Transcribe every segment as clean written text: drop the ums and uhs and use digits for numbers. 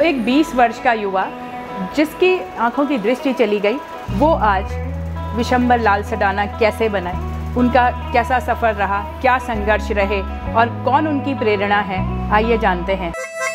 एक 20 वर्ष का युवा जिसकी आंखों की दृष्टि चली गई, वो आज विशंबर लाल सडाना कैसे बनाए, उनका कैसा सफ़र रहा, क्या संघर्ष रहे और कौन उनकी प्रेरणा है, आइए जानते हैं।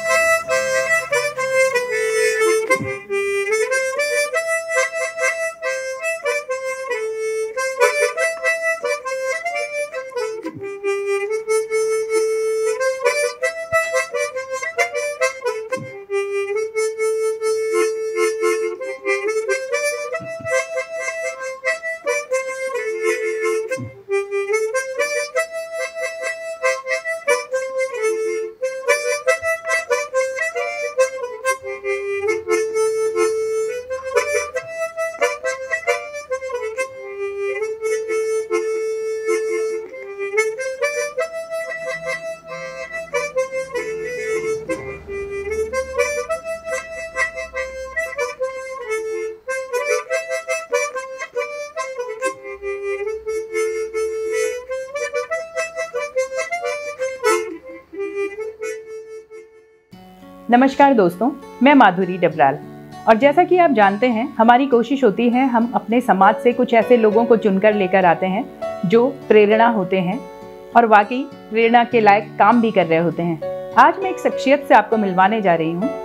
नमस्कार दोस्तों, मैं माधुरी डबराल और जैसा कि आप जानते हैं, हमारी कोशिश होती है हम अपने समाज से कुछ ऐसे लोगों को चुनकर लेकर आते हैं जो प्रेरणा होते हैं और वाकई प्रेरणा के लायक काम भी कर रहे होते हैं। आज मैं एक शख्सियत से आपको मिलवाने जा रही हूँ।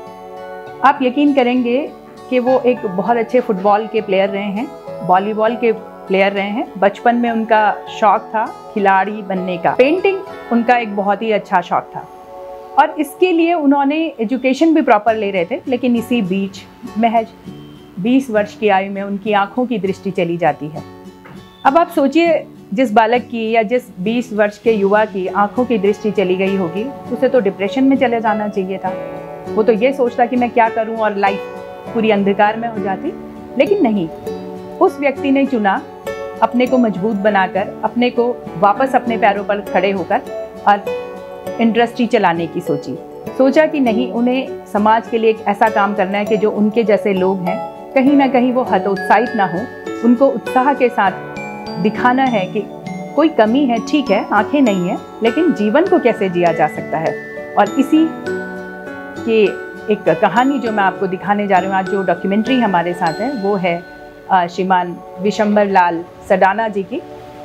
आप यकीन करेंगे कि वो एक बहुत अच्छे फुटबॉल के प्लेयर रहे हैं, वॉलीबॉल के प्लेयर रहे हैं। बचपन में उनका शौक था खिलाड़ी बनने का। पेंटिंग उनका एक बहुत ही अच्छा शौक था और इसके लिए उन्होंने एजुकेशन भी प्रॉपर ले रहे थे, लेकिन इसी बीच महज 20 वर्ष की आयु में उनकी आंखों की दृष्टि चली जाती है। अब आप सोचिए, जिस बालक की या जिस 20 वर्ष के युवा की आंखों की दृष्टि चली गई होगी, उसे तो डिप्रेशन में चले जाना चाहिए था। वो तो ये सोचता कि मैं क्या करूं और लाइफ पूरी अंधकार में हो जाती, लेकिन नहीं। उस व्यक्ति ने चुना अपने को मजबूत बनाकर, अपने को वापस अपने पैरों पर खड़े होकर और इंडस्ट्री चलाने की सोचा कि नहीं, उन्हें समाज के लिए एक ऐसा काम करना है कि जो उनके जैसे लोग हैं कहीं ना कहीं वो हतोत्साहित ना हो। उनको उत्साह के साथ दिखाना है कि कोई कमी है, ठीक है, आंखें नहीं है, लेकिन जीवन को कैसे जिया जा सकता है। और इसी के एक कहानी जो मैं आपको दिखाने जा रही हूँ आज, जो डॉक्यूमेंट्री हमारे साथ है, वो है श्रीमान विशंबर लाल सडाना जी की,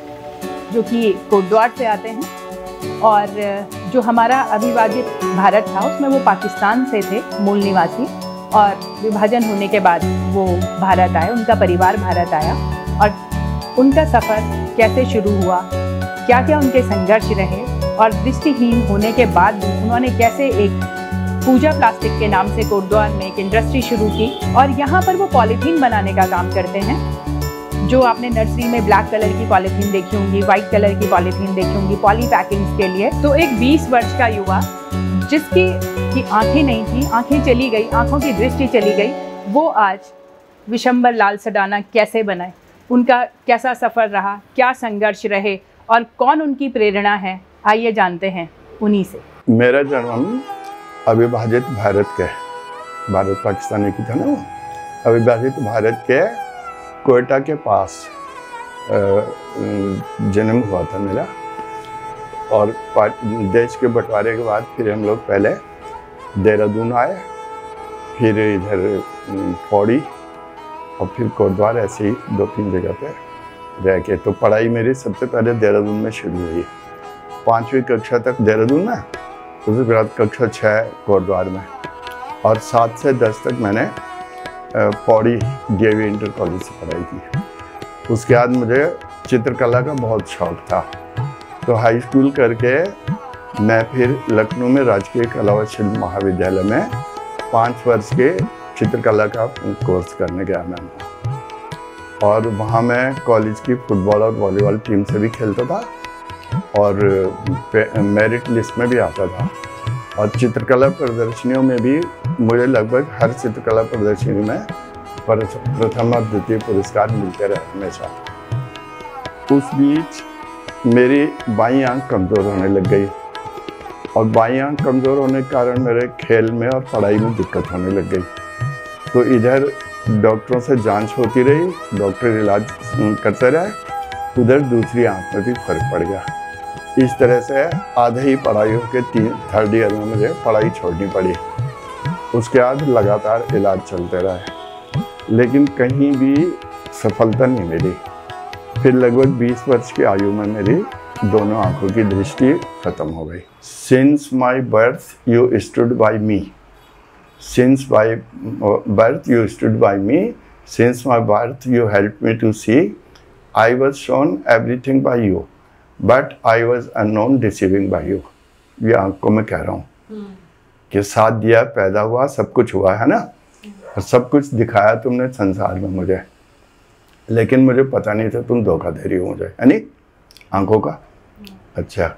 जो कि कोटद्वार से आते हैं। और जो हमारा अविभाजित भारत था, उसमें वो पाकिस्तान से थे मूल निवासी, और विभाजन होने के बाद वो भारत आए, उनका परिवार भारत आया। और उनका सफ़र कैसे शुरू हुआ, क्या क्या उनके संघर्ष रहे, और दृष्टिहीन होने के बाद उन्होंने कैसे एक पूजा प्लास्टिक के नाम से कोटद्वार में एक इंडस्ट्री शुरू की। और यहाँ पर वो पॉलीथीन बनाने का काम करते हैं, जो आपने नर्सरी में ब्लैक कलर की पॉलीथीन देखी होंगी, व्हाइट कलर की पॉलीथीन देखी होंगी पॉली पैकिंग्स के लिए। तो एक 20 वर्ष का युवा जिसकी आंखें नहीं थी, आंखें चली गई, आंखों की दृष्टि चली गई, वो आज विशंबर लाल सडाना कैसे बनाए, उनका कैसा सफ़र रहा, क्या संघर्ष रहे और कौन उनकी प्रेरणा है, आइए जानते हैं उन्हीं से। मेरा जन्म अविभाजित भारत के, भारत पाकिस्तान की था ना, वो अविभाजित भारत के कोयटा के पास जन्म हुआ था मेरा। और देश के बंटवारे के बाद फिर हम लोग पहले देहरादून आए, फिर इधर पौड़ी और फिर कोटद्वार, ऐसे ही 2-3 जगह पे रह के। तो पढ़ाई मेरी सबसे पहले देहरादून में शुरू हुई, 5वीं कक्षा तक देहरादून में, उसके बाद कक्षा 6 कोटद्वार में, और 7 से 10 तक मैंने पौड़ी DAV इंटर कॉलेज से पढ़ाई की। उसके बाद मुझे चित्रकला का बहुत शौक था, तो हाई स्कूल करके मैं फिर लखनऊ में राजकीय कला व शिल्प महाविद्यालय में 5 वर्ष के चित्रकला का कोर्स करने गया मैं। और वहाँ मैं कॉलेज की फुटबॉल और वॉलीबॉल टीम से भी खेलता था और मेरिट लिस्ट में भी आता था। और चित्रकला प्रदर्शनियों में भी मुझे लगभग हर चित्रकला प्रदर्शनी में प्रथम और द्वितीय पुरस्कार मिलते रहे हमेशा। उस बीच मेरी बाईं आंख कमज़ोर होने लग गई, और बाईं आंख कमज़ोर होने के कारण मेरे खेल में और पढ़ाई में दिक्कत होने लग गई। तो इधर डॉक्टरों से जांच होती रही, डॉक्टर इलाज करते रहे, उधर दूसरी आंख में भी फर्क पड़ गया। इस तरह से आधे ही पढ़ाई होकर 3rd ईयर में मुझे पढ़ाई छोड़नी पड़ी। उसके बाद लगातार इलाज चलते रहे, लेकिन कहीं भी सफलता नहीं मिली। फिर लगभग 20 वर्ष की आयु में मेरी दोनों आंखों की दृष्टि खत्म हो गई। Since my birth you stood by me, since my birth you stood by me, since my birth you help me to see, I was shown everything by you, but I was unknown deceiving by you. ये आंखों में कह रहा हूँ कि साथ दिया, पैदा हुआ, सब कुछ हुआ है ना, और सब कुछ दिखाया तुमने संसार में मुझे, लेकिन मुझे पता नहीं था तुम धोखा दे रही हो मुझे, है नी आंखों का। अच्छा,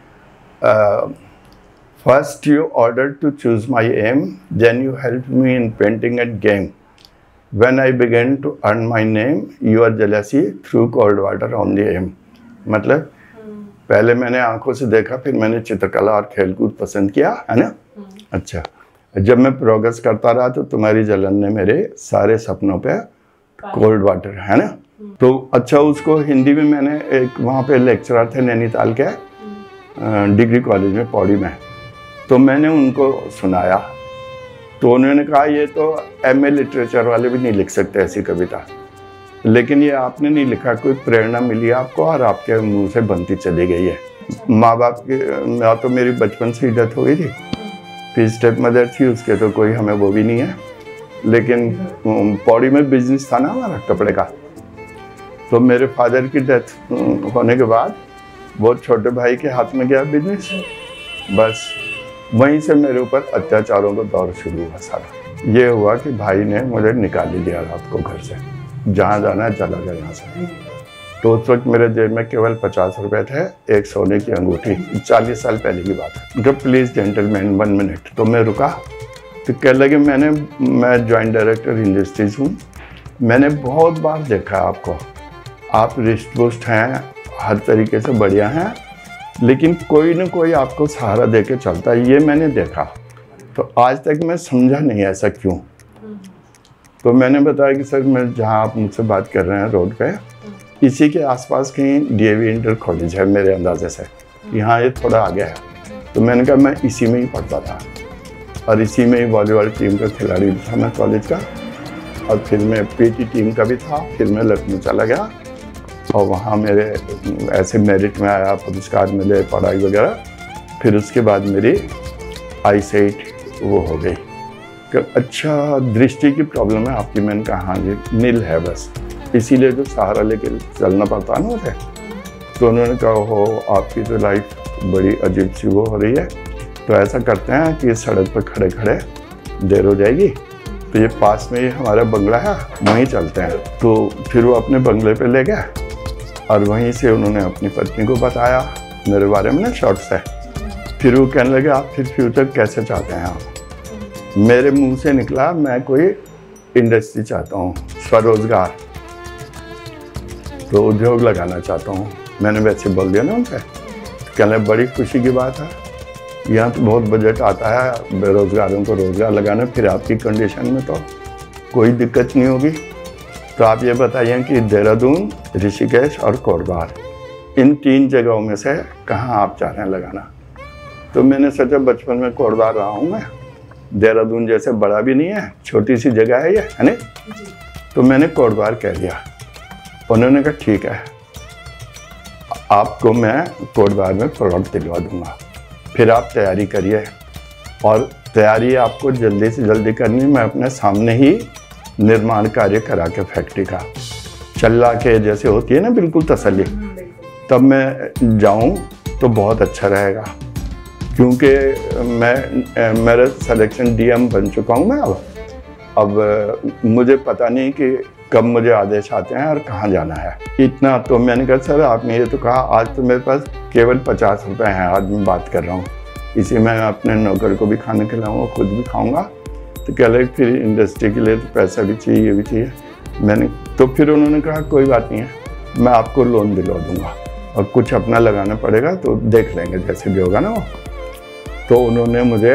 first you order to choose my aim, then you help me in painting and game, when I begin to earn my name, you are jealousy threw cold water on the aim. मतलब पहले मैंने आंखों से देखा, फिर मैंने चित्रकला और खेलकूद पसंद किया, है ना। अच्छा, जब मैं प्रोग्रेस करता रहा तो तुम्हारी जलन ने मेरे सारे सपनों पे कोल्ड वाटर, है ना। तो अच्छा, उसको हिंदी में मैंने एक वहाँ पे लेक्चरर थे नैनीताल के डिग्री कॉलेज में पौड़ी में, तो मैंने उनको सुनाया, तो उन्होंने कहा ये तो MA लिटरेचर वाले भी नहीं लिख सकते ऐसी कविता, लेकिन ये आपने नहीं लिखा, कोई प्रेरणा मिली आपको और आपके मुंह से बनती चली गई है। माँ बाप की तो मेरी बचपन से ही डेथ हो गई थी, फिर स्टेप मदर थी, उसके तो कोई हमें वो भी नहीं है, लेकिन पौड़ी में बिजनेस था ना हमारा कपड़े का, तो मेरे फादर की डेथ होने के बाद वो छोटे भाई के हाथ में गया बिजनेस, बस वहीं से मेरे ऊपर अत्याचारों का दौर शुरू हुआ सारा। ये हुआ कि भाई ने मुझे निकाल ही दिया रात को घर से, जहाँ जाना है चला गया यहाँ से। तो उस वक्त मेरे जेब में केवल 50 रुपए थे, एक सोने की अंगूठी, 40 साल पहले की बात है। तो प्लीज़ जेंटलमैन 1 मिनट, तो मैं रुका, तो कह लगे मैं जॉइंट डायरेक्टर इंडस्ट्रीज हूँ, मैंने बहुत बार देखा आपको, आप रिस्ट पुष्ट हैं, हर तरीके से बढ़िया हैं, लेकिन कोई न कोई आपको सहारा दे के चलता है, ये मैंने देखा। तो आज तक मैं समझा नहीं ऐसा क्यों। तो मैंने बताया कि सर मैं जहाँ आप मुझसे बात कर रहे हैं रोड पे, इसी के आसपास कहीं DAV इंटर कॉलेज है मेरे अंदाजे से, यहाँ ये थोड़ा आगे है। तो मैंने कहा मैं इसी में ही पढ़ता था और इसी में ही वॉलीबॉल टीम का खिलाड़ी था मैं कॉलेज का, और फिर मैं PT टीम का भी था। फिर मैं लखनऊ चला गया और वहाँ मेरे ऐसे मेरिट में आया, पुरस्कार मिले, पढ़ाई वगैरह। फिर उसके बाद मेरी आईसाइट वो हो गई कि अच्छा दृष्टि की प्रॉब्लम है आपकी। मैंने कहा हाँ जी, नील है बस, इसीलिए जो सहारा लेके चलना पड़ता है ना मुझे। तो उन्होंने कहा हो आपकी तो लाइफ बड़ी अजीब सी वो हो रही है, तो ऐसा करते हैं कि सड़क पर खड़े खड़े देर हो जाएगी, तो ये पास में ही हमारा बंगला है, वहीं चलते हैं। तो फिर वो अपने बंगले पे ले गए और वहीं से उन्होंने अपनी पत्नी को बताया मेरे बारे में ना शॉर्ट से। फिर वो कहने लगे आप फिर फ्यूचर कैसे चाहते हैं आप। मेरे मुंह से निकला मैं कोई इंडस्ट्री चाहता हूँ, स्वरोजगार, तो उद्योग लगाना चाहता हूँ। मैंने वैसे बोल दिया ना उन पर। कहने लगे बड़ी खुशी की बात है, यहाँ तो बहुत बजट आता है बेरोजगारों को रोजगार लगाने, फिर आपकी कंडीशन में तो कोई दिक्कत नहीं होगी। तो आप ये बताइए कि देहरादून, ऋषिकेश और कोटद्वार, इन 3 जगहों में से कहाँ आप चाह रहे हैं लगाना। तो मैंने सोचा बचपन में कोटद्वार रहा हूँ मैं, देहरादून जैसे बड़ा भी नहीं है, छोटी सी जगह है ये, है ना। तो मैंने कोटद्वार कह दिया। उन्होंने कहा ठीक है, आपको मैं कोटद्वार में प्लॉट दिलवा दूंगा, फिर आप तैयारी करिए। और तैयारी आपको जल्दी से जल्दी करनी, मैं अपने सामने ही निर्माण कार्य करा के फैक्ट्री का चल्ला के जैसे होती है ना बिल्कुल तसल्ली, तब मैं जाऊं तो बहुत अच्छा रहेगा। क्योंकि मेरा सिलेक्शन DM बन चुका हूं मैं अब मुझे पता नहीं कि कब मुझे आदेश आते हैं और कहाँ जाना है इतना। तो मैंने कहा सर आपने ये तो कहा, आज तो मेरे पास केवल 50 रुपये हैं, आज मैं बात कर रहा हूँ, इसी में अपने नौकर को भी खाना खिलाऊंगा, खुद भी खाऊंगा। तो कह लगे फिर इंडस्ट्री के लिए तो पैसा भी चाहिए, ये भी चाहिए। मैंने तो फिर उन्होंने कहा कोई बात नहीं है, मैं आपको लोन दिलवा दूंगा और कुछ अपना लगाना पड़ेगा तो देख लेंगे जैसे भी होगा ना वो। तो उन्होंने मुझे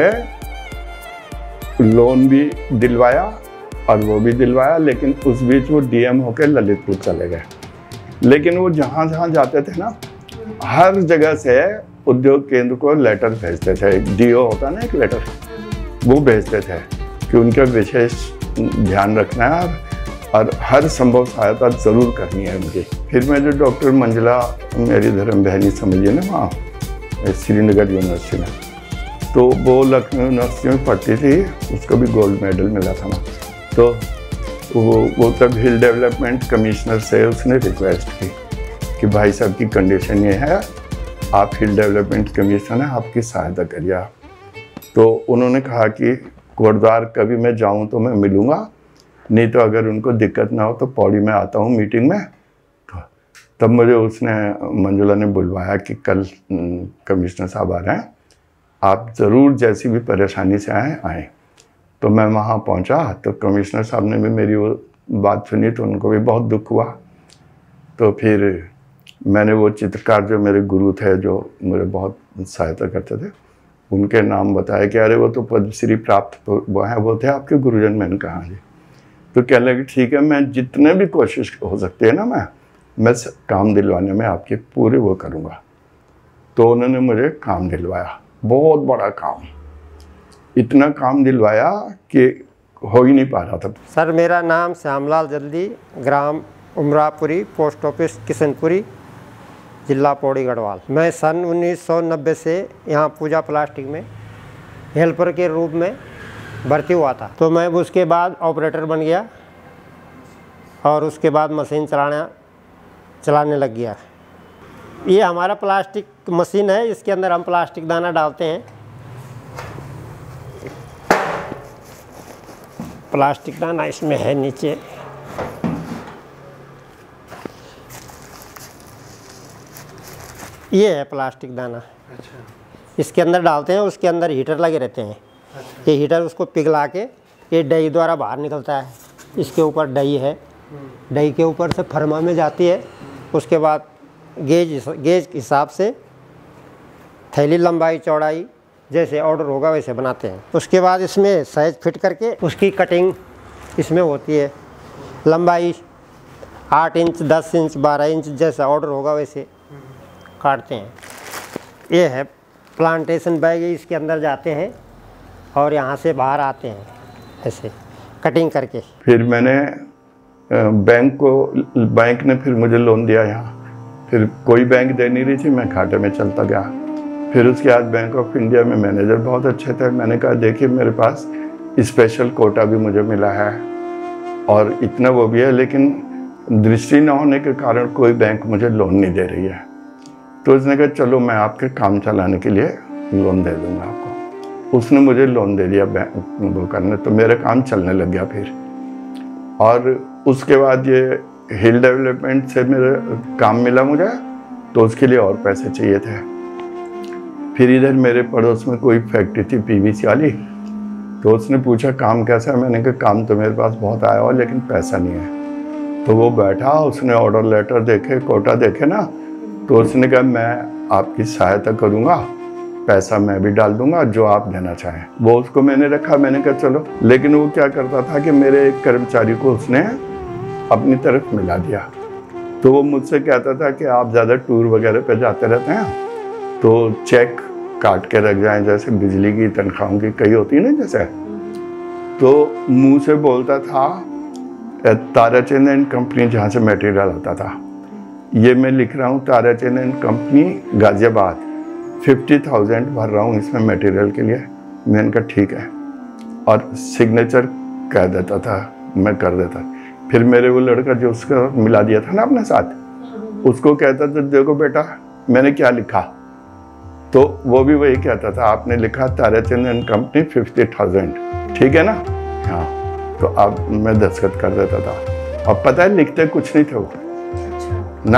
लोन भी दिलवाया और वो भी दिलवाया, लेकिन उस बीच वो DM होकर ललितपुर चले गए। लेकिन वो जहाँ जहाँ जाते थे ना, हर जगह से उद्योग केंद्र को लेटर भेजते थे। DO होता ना एक लेटर, वो भेजते थे कि उनका विशेष ध्यान रखना है और हर संभव सहायता ज़रूर करनी है उनकी। फिर मैं जो डॉक्टर मंजुला मेरी धर्म बहनी समझिए ना वहाँ श्रीनगर यूनिवर्सिटी में, तो वो लखनऊ यूनिवर्सिटी में पढ़ती थी, उसको भी गोल्ड मेडल मिला था वहाँ। तो वो तब हिल डेवलपमेंट कमिश्नर से उसने रिक्वेस्ट की कि भाई साहब की कंडीशन ये है, आप हिल डेवलपमेंट कमिश्नर हैं, आपकी सहायता करिए आप। तो उन्होंने कहा कि कोटद्वार कभी मैं जाऊं तो मैं मिलूंगा, नहीं तो अगर उनको दिक्कत ना हो तो पौड़ी में आता हूं मीटिंग में। तो तब मुझे उसने मंजुला ने बुलवाया कि कल कमिश्नर साहब आ रहे हैं, आप ज़रूर जैसी भी परेशानी से आएँ। तो मैं वहाँ पहुँचा तो कमिश्नर साहब ने भी मेरी वो बात सुनी, तो उनको भी बहुत दुख हुआ। तो फिर मैंने वो चित्रकार जो मेरे गुरु थे, जो मुझे बहुत सहायता करते थे, उनके नाम बताया कि अरे वो तो पद्मश्री प्राप्त वो हैं, वो थे आपके गुरुजन। मैंने कहा जी। तो कहने लगे ठीक है, मैं जितने भी कोशिश हो सकती है ना मैं काम दिलवाने में आपकी पूरी वो करूँगा। तो उन्होंने मुझे काम दिलवाया, बहुत बड़ा काम, इतना काम दिलवाया कि हो ही नहीं पा रहा था। सर मेरा नाम श्यामलाल जल्दी, ग्राम उमरापुरी, पोस्ट ऑफिस किशनपुरी, जिला पौड़ी गढ़वाल। मैं सन 1990 से यहाँ पूजा प्लास्टिक में हेल्पर के रूप में भर्ती हुआ था। तो मैं उसके बाद ऑपरेटर बन गया और उसके बाद मशीन चलाने लग गया। ये हमारा प्लास्टिक मशीन है, इसके अंदर हम प्लास्टिक दाना डालते हैं। प्लास्टिक दाना इसमें है नीचे। ये है प्लास्टिक दाना। अच्छा। इसके अंदर डालते हैं, उसके अंदर हीटर लगे रहते हैं। अच्छा। ये हीटर उसको पिघला के ये डई द्वारा बाहर निकलता है। इसके ऊपर डई है, डई के ऊपर से फरमा में जाती है। उसके बाद गेज हिसाब से थैली लंबाई चौड़ाई जैसे ऑर्डर होगा वैसे बनाते हैं। उसके बाद इसमें साइज फिट करके उसकी कटिंग इसमें होती है। लंबाई 8 इंच, 10 इंच, 12 इंच जैसा ऑर्डर होगा वैसे काटते हैं। ये है प्लांटेशन बैग, इसके अंदर जाते हैं और यहाँ से बाहर आते हैं ऐसे कटिंग करके। फिर मैंने बैंक ने फिर मुझे लोन दिया यहाँ। फिर कोई बैंक दे नहीं रही थी, मैं घाटे में चलता गया। फिर उसके बाद बैंक ऑफ इंडिया में मैनेजर बहुत अच्छे थे। मैंने कहा देखिए मेरे पास स्पेशल कोटा भी मुझे मिला है और इतना वो भी है, लेकिन दृष्टि न होने के कारण कोई बैंक मुझे लोन नहीं दे रही है। तो उसने कहा चलो मैं आपके काम चलाने के लिए लोन दे दूँगा आपको। उसने मुझे लोन दे दिया बैंक वो करने, तो मेरा काम चलने लग गया फिर। और उसके बाद ये हिल डेवलपमेंट से मेरा काम मिला मुझे, तो उसके लिए और पैसे चाहिए थे। फिर इधर मेरे पड़ोस में कोई फैक्ट्री थी पीवीसी वाली, तो उसने पूछा काम कैसा है। मैंने कहा काम तो मेरे पास बहुत आया हुआ लेकिन पैसा नहीं है। तो वो बैठा, उसने ऑर्डर लेटर देखे, कोटा देखे ना, तो उसने कहा मैं आपकी सहायता करूँगा, पैसा मैं भी डाल दूंगा जो आप देना चाहें। वो उसको मैंने रखा, मैंने कहा चलो। लेकिन वो क्या करता था कि मेरे एक कर्मचारी को उसने अपनी तरफ मिला दिया। तो वो मुझसे कहता था कि आप ज़्यादा टूर वगैरह पे जाते रहते हैं तो चेक काट के रख जाएं, जैसे बिजली की तनख्वाहों की कई होती है ना जैसे। तो मुंह से बोलता था ताराचंद एंड कंपनी, जहाँ से मटेरियल आता था, ये मैं लिख रहा हूँ ताराचंद एंड कंपनी गाजियाबाद, 50,000 भर रहा हूँ इसमें मटेरियल के लिए। मैंने कहा ठीक है, और सिग्नेचर कह देता था, मैं कर देता। फिर मेरे वो लड़का जो उसका मिला दिया था ना अपने साथ, उसको कहता था देखो बेटा मैंने क्या लिखा, तो वो भी वही कहता था आपने लिखा ताराचंद एंड कंपनी 50,000, ठीक है ना। हाँ, तो अब मैं दस्तखत कर देता था। अब पता है लिखते कुछ नहीं थे वो ना,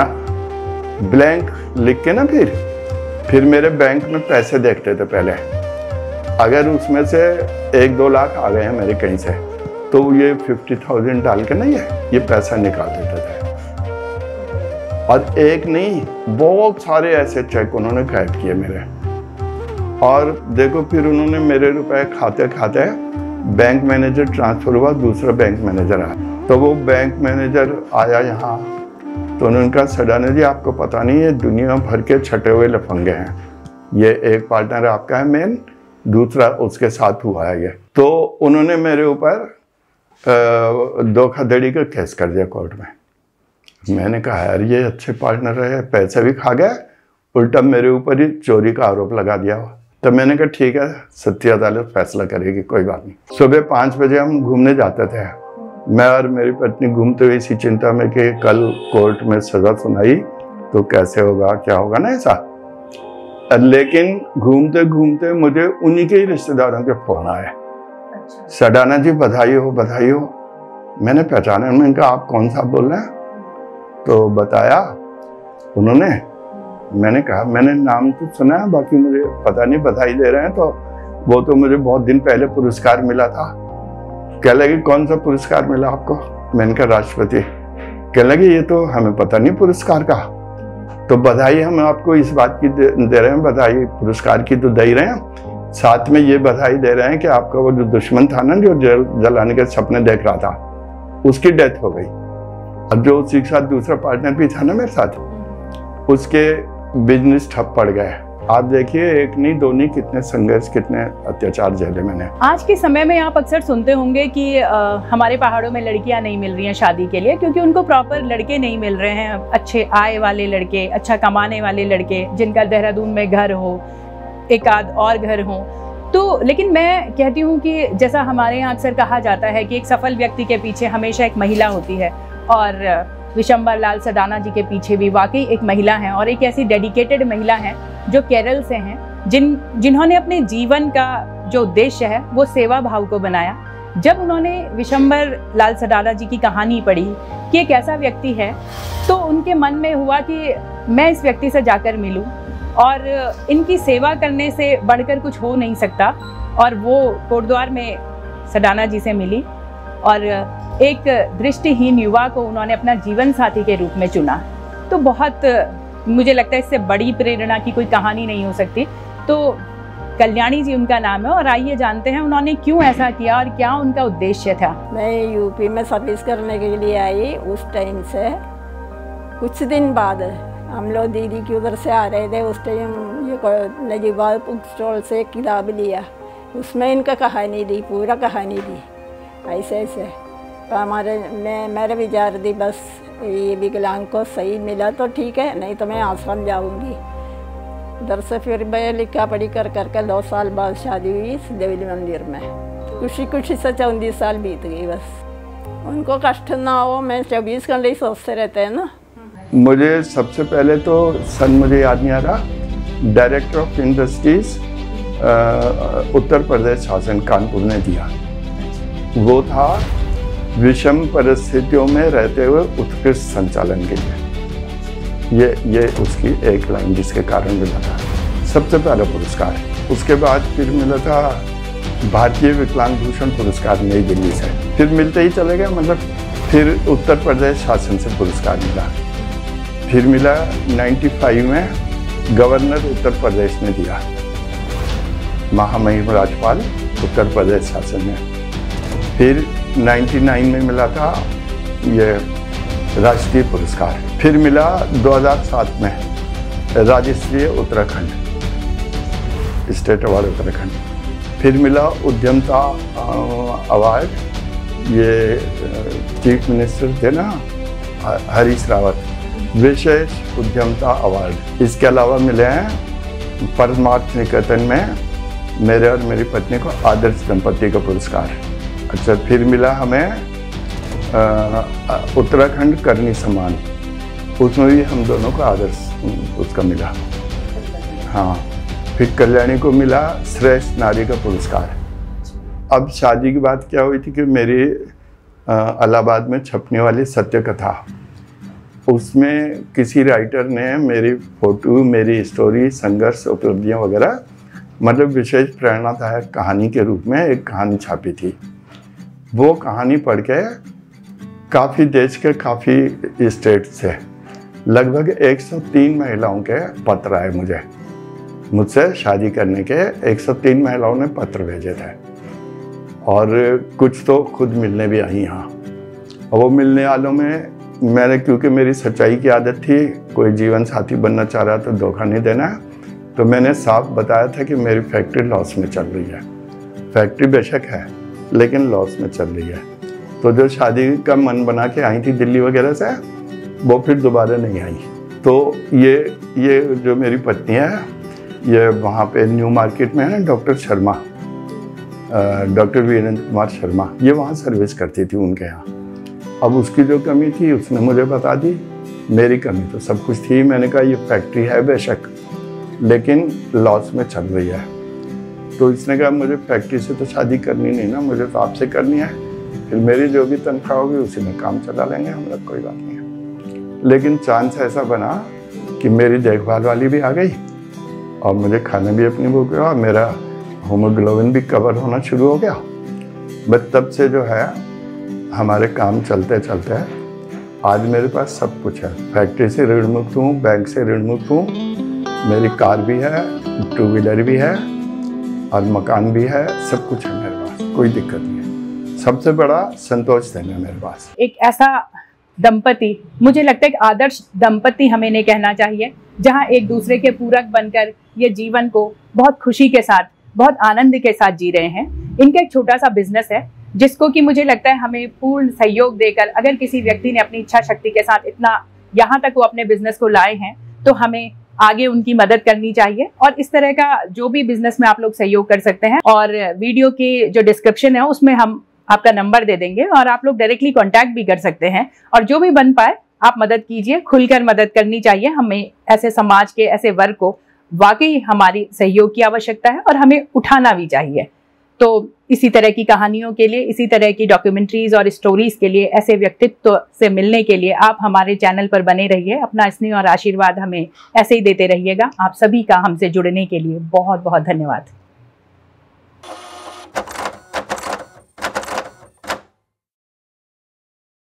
ब्लैंक लिख के ना फिर मेरे बैंक में पैसे देखते थे पहले। अगर उसमें से 1-2 लाख आ गए हैं मेरे कहीं से, तो ये 50,000 डाल के ना ये पैसा निकाल देते थे। और एक नहीं, बहुत सारे ऐसे चेक उन्होंने गायब किए मेरे। और देखो फिर उन्होंने मेरे रुपए खाते खाते बैंक मैनेजर ट्रांसफर हुआ, दूसरा बैंक मैनेजर आया। तो वो बैंक मैनेजर आया यहाँ, तो उन्होंने कहा सडाना जी आपको पता नहीं है दुनिया भर के छटे हुए लफंगे हैं, ये एक पार्टनर आपका है मेन, दूसरा उसके साथ हुआ है ये। तो उन्होंने मेरे ऊपर धोखाधड़ी का केस कर दिया कोर्ट में। मैंने कहा यार ये अच्छे पार्टनर है, पैसे भी खा गए, उल्टा मेरे ऊपर ही चोरी का आरोप लगा दिया। तो मैंने कहा ठीक है, सत्य अदालत फैसला करेगी, कोई बात नहीं। सुबह 5 बजे हम घूमने जाते थे, मैं और मेरी पत्नी घूमते हुए इसी चिंता में कि कल कोर्ट में सजा सुनाई तो कैसे होगा, क्या होगा ना ऐसा। लेकिन घूमते घूमते मुझे उन्हीं के ही रिश्तेदारों के फोन आए, सडाना जी बधाई हो बधाई हो। मैंने पहचाना, मैंने कहा आप कौन सा बोल रहे हैं? तो बताया उन्होंने। मैंने कहा मैंने नाम तो सुना है, बाकी मुझे पता नहीं बधाई दे रहे हैं। तो वो तो मुझे बहुत दिन पहले पुरस्कार मिला था। कह लगी कौन सा पुरस्कार मिला आपको? मैंने कहा राष्ट्रपति। कह लगी ये तो हमें पता नहीं पुरस्कार का। तो बधाई हम आपको इस बात की दे रहे हैं, बधाई पुरस्कार की तो दे ही रहे हैं, साथ में ये बधाई दे रहे हैं कि आपका वो जो दुश्मन था ना, जो जलाने के सपने देख रहा था, उसकी डेथ हो गई। अब जो उसी के साथ दूसरा पार्टनर भी था ना मेरे साथ, उसके बिजनेस ठप पड़ गए। आप देखिए एक नहीं दो नहीं, कितने संघर्ष, कितने अत्याचार झेले मैंने। आज के समय में आप अक्सर सुनते होंगे कि हमारे पहाड़ों में लड़कियां नहीं मिल रही हैं शादी के लिए, क्योंकि उनको प्रॉपर लड़के नहीं मिल रहे हैं, अच्छे आय वाले लड़के, अच्छा कमाने वाले लड़के, जिनका देहरादून में घर हो, एक आध और घर हो। तो लेकिन मैं कहती हूँ कि जैसा हमारे यहाँ अक्सर कहा जाता है कि एक सफल व्यक्ति के पीछे हमेशा एक महिला होती है, और विशंबर लाल सडाना जी के पीछे भी वाकई एक महिला है, और एक ऐसी डेडिकेटेड महिला है जो केरल से हैं, जिन्होंने अपने जीवन का जो उद्देश्य है वो सेवा भाव को बनाया। जब उन्होंने विशंबर लाल सडाना जी की कहानी पढ़ी कि एक ऐसा व्यक्ति है, तो उनके मन में हुआ कि मैं इस व्यक्ति से जाकर मिलूं, और इनकी सेवा करने से बढ़कर कुछ हो नहीं सकता। और वो कोटद्वार में सडाना जी से मिली, और एक दृष्टिहीन युवा को उन्होंने अपना जीवन साथी के रूप में चुना। तो बहुत, मुझे लगता है इससे बड़ी प्रेरणा की कोई कहानी नहीं हो सकती। तो कल्याणी जी उनका नाम है, और आइए जानते हैं उन्होंने क्यों ऐसा किया और क्या उनका उद्देश्य था। मैं यूपी में सर्विस करने के लिए आई। उस टाइम से कुछ दिन बाद हम लोग दीदी की उधर से आ रहे थे। उस टाइम ये नजीबाद बुक स्टॉल से एक किताब लिया, उसमें इनका कहानी दी, पूरा कहानी दी ऐसे ऐसे। तो मेरे विचार दी बस ये विकलांग को सही मिला तो ठीक है, नहीं तो मैं आश्रम जाऊंगी। उधर से फिर मैं लिखा पढ़ी कर करके 2 साल बाद शादी हुई इस देवी मंदिर में। खुशी खुशी से 34 साल बीत गई। बस उनको कष्ट ना हो, मैं 24 घंटे ही सोचते रहते हैं ना। मुझे सबसे पहले तो सन मुझे याद नहीं आ रहा, director of industries Uttar Pradesh शासन कानपुर ने दिया। वो था विषम परिस्थितियों में रहते हुए उत्कृष्ट संचालन के लिए। ये उसकी एक लाइन जिसके कारण मिला था सबसे पहला पुरस्कार। उसके बाद फिर मिला था भारतीय विकलांग भूषण पुरस्कार नई दिल्ली से, फिर मिलते ही चले गए, मतलब फिर उत्तर प्रदेश शासन से पुरस्कार मिला। फिर मिला 95 में गवर्नर उत्तर प्रदेश ने दिया, महामहिम राज्यपाल उत्तर प्रदेश शासन ने। फिर 99 में मिला था ये राष्ट्रीय पुरस्कार। फिर मिला 2007 में राज्य उत्तराखंड, स्टेट अवार्ड उत्तराखंड। फिर मिला उद्यमता अवार्ड, ये चीफ मिनिस्टर थे ना हरीश रावत, विशेष उद्यमता अवार्ड। इसके अलावा मिले हैं परमार्थ निकेतन में मेरे और मेरी पत्नी को आदर्श दंपति का पुरस्कार। अच्छा, फिर मिला हमें उत्तराखंड करनी सम्मान, उसमें भी हम दोनों को आदर्श उसका मिला। हाँ, फिर कल्याणी को मिला श्रेष्ठ नारी का पुरस्कार। अब शादी की बात क्या हुई थी कि मेरी इलाहाबाद में छपने वाली सत्य कथा, उसमें किसी राइटर ने मेरी फोटो, मेरी स्टोरी, संघर्ष, उपलब्धियाँ वगैरह, मतलब विशेष प्रेरणादायक कहानी के रूप में एक कहानी छापी थी। वो कहानी पढ़ के काफ़ी देश के काफ़ी स्टेट से लगभग 103 महिलाओं के पत्र आए मुझसे शादी करने के 103 महिलाओं ने पत्र भेजे थे, और कुछ तो खुद मिलने भी आई यहाँ। और वो मिलने वालों में मैंने, क्योंकि मेरी सच्चाई की आदत थी, कोई जीवन साथी बनना चाह रहा तो धोखा नहीं देना, तो मैंने साफ बताया था कि मेरी फैक्ट्री लॉस में चल रही है। फैक्ट्री बेशक है लेकिन लॉस में चल रही है। तो जो शादी का मन बना के आई थी दिल्ली वगैरह से, वो फिर दोबारा नहीं आई। तो ये जो मेरी पत्नी है, ये वहाँ पे न्यू मार्केट में है ना, डॉक्टर शर्मा, डॉक्टर वीरेंद्र कुमार शर्मा, ये वहाँ सर्विस करती थी उनके यहाँ। अब उसकी जो कमी थी उसने मुझे बता दी, मेरी कमी तो सब कुछ थी। मैंने कहा ये फैक्ट्री है बेशक लेकिन लॉस में चल रही है। तो इसने कहा मुझे फैक्ट्री से तो शादी करनी नहीं ना, मुझे तो आपसे करनी है, फिर मेरी जो भी तनख्वाह होगी उसी में काम चला लेंगे हम लोग, कोई बात नहीं है। लेकिन चांस ऐसा बना कि मेरी देखभाल वाली भी आ गई और मुझे खाने भी अपनी भूख गया, मेरा होमोग्लोबिन भी कवर होना शुरू हो गया। बस तब से जो है हमारे काम चलते चलते आज मेरे पास सब कुछ है। फैक्ट्री से ऋण मुक्त हूँ, बैंक से ऋण मुक्त हूँ, मेरी कार भी है, 2 व्हीलर भी है और मकान भी है, सब कुछ है मेरे पास, कोई दिक्कत नहीं है। सबसे बड़ा संतोष देना है मेरे पास। एक ऐसा दंपति, मुझे लगता है कि आदर्श दंपति हमें नहीं कहना चाहिए, जहां एक दूसरे के पूरक बनकर ये जीवन को बहुत खुशी के साथ, बहुत आनंद के साथ जी रहे हैं। इनका एक छोटा सा बिजनेस है जिसको कि मुझे लगता है हमें पूर्ण सहयोग देकर, अगर किसी व्यक्ति ने अपनी इच्छा शक्ति के साथ इतना यहाँ तक वो अपने बिजनेस को लाए हैं, तो हमें आगे उनकी मदद करनी चाहिए। और इस तरह का जो भी बिजनेस में आप लोग सहयोग कर सकते हैं, और वीडियो की जो डिस्क्रिप्शन है उसमें हम आपका नंबर दे देंगे और आप लोग डायरेक्टली कांटेक्ट भी कर सकते हैं। और जो भी बन पाए आप मदद कीजिए, खुलकर मदद करनी चाहिए। हमें ऐसे समाज के ऐसे वर्ग को वाकई हमारी सहयोग की आवश्यकता है और हमें उठाना भी चाहिए। तो इसी तरह की कहानियों के लिए, इसी तरह की डॉक्यूमेंट्रीज और स्टोरीज के लिए, ऐसे व्यक्तित्व से मिलने के लिए आप हमारे चैनल पर बने रहिए। अपना स्नेह और आशीर्वाद हमें ऐसे ही देते रहिएगा। आप सभी का हमसे जुड़ने के लिए बहुत बहुत धन्यवाद।